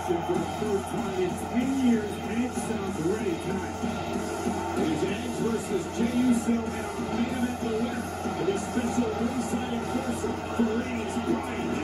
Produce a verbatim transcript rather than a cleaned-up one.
action for the first time in ten years, and it sounds ready tonight. It is Edge versus Jey Uso, and our main event, the winner, and a special ringside enforcer for Reigns, Bryan